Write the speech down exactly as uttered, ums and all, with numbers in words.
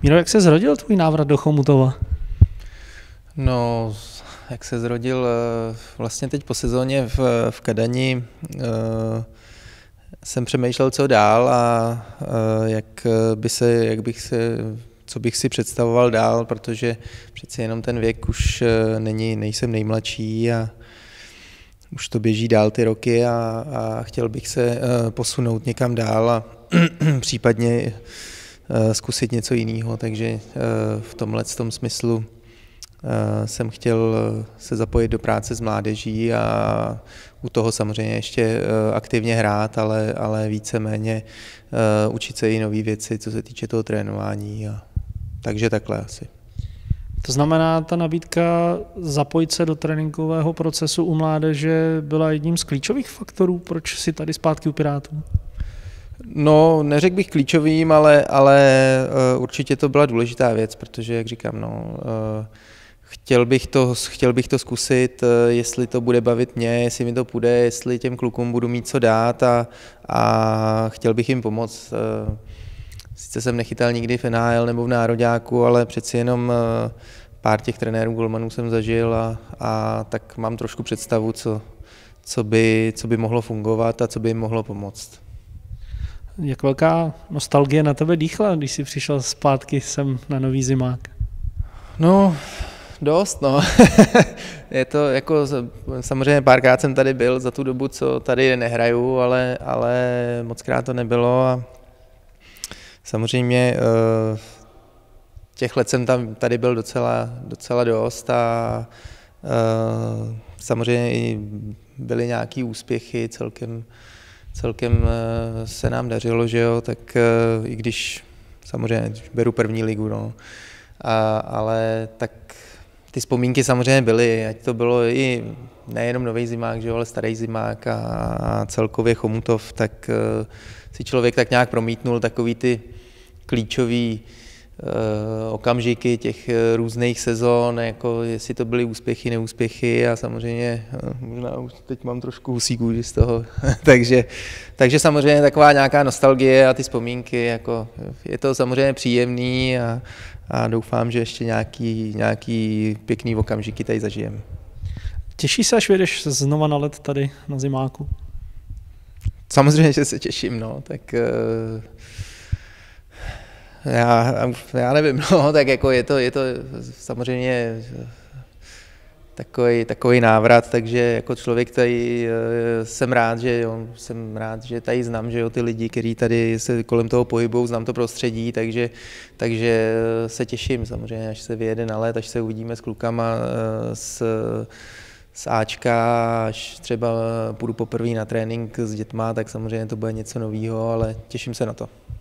Míro, jak se zrodil tvůj návrat do Chomutova? No, jak se zrodil vlastně teď po sezóně v, v Kadani, jsem přemýšlel, co dál a jak, by se, jak bych se, co bych si představoval dál, protože přeci jenom ten věk už není, nejsem nejmladší a už to běží dál ty roky a, a chtěl bych se posunout někam dál a případně zkusit něco jiného, takže v tomhle tom smyslu jsem chtěl se zapojit do práce s mládeží a u toho samozřejmě ještě aktivně hrát, ale, ale víceméně učit se i nové věci, co se týče toho trénování. A takže takhle asi. To znamená, ta nabídka zapojit se do tréninkového procesu u mládeže byla jedním z klíčových faktorů, proč si tady zpátky u Pirátů? No, neřekl bych klíčovým, ale, ale určitě to byla důležitá věc, protože, jak říkám, no, chtěl bych to, chtěl bych to zkusit, jestli to bude bavit mě, jestli mi to půjde, jestli těm klukům budu mít co dát a, a chtěl bych jim pomoct. Sice jsem nechytal nikdy v N H L nebo v nároďáku, ale přeci jenom pár těch trenérů golmanů jsem zažil a, a tak mám trošku představu, co, co, by, co by mohlo fungovat a co by jim mohlo pomoct. Jak velká nostalgie na tebe dýchla, když jsi přišel zpátky sem na nový zimák? No, dost, no. Je to jako, samozřejmě párkrát jsem tady byl za tu dobu, co tady nehraju, ale, ale mockrát to nebylo a samozřejmě těch let jsem tam tady byl docela, docela dost a samozřejmě i byly nějaký úspěchy, celkem, celkem se nám dařilo, že jo, tak i když samozřejmě beru první ligu, no, a, ale tak ty vzpomínky samozřejmě byly, ať to bylo i nejenom nový zimák, že jo, ale starý zimák a, a celkově Chomutov, tak uh, si člověk tak nějak promítnul takový ty klíčový uh, okamžiky těch uh, různých sezon, jako jestli to byly úspěchy, neúspěchy a samozřejmě uh, možná už teď mám trošku husí kůži z toho, takže, takže samozřejmě taková nějaká nostalgie a ty vzpomínky, jako je to samozřejmě příjemný a a doufám, že ještě nějaký, nějaký pěkný okamžiky tady zažijeme. Těšíš se, až vyjedeš znova na let tady na zimáku? Samozřejmě, že se těším, no, tak uh, já, já nevím, no, tak jako je to, je to samozřejmě takový, takový návrat, takže jako člověk tady uh, jsem rád, že jo, jsem rád, že tady znám, že jo, ty lidi, kteří tady se kolem toho pohybují, znám to prostředí, takže, takže se těším samozřejmě, až se vyjede na let, až se uvidíme s klukama uh, z, z Ačka, až třeba půjdu poprvé na trénink s dětma, tak samozřejmě to bude něco nového, ale těším se na to.